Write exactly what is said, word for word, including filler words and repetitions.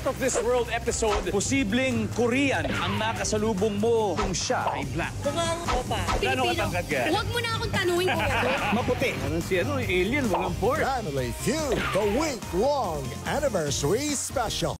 of this world episode, posibleng Korean ang nakasalubong mo kung siya ay black. Mukhang opa. Gano'ng katangkad ka? Huwag mo na akong tanungin kung ano. Maputi. Anong si ano, alien, walang port. Family Feud, the week-long anniversary special.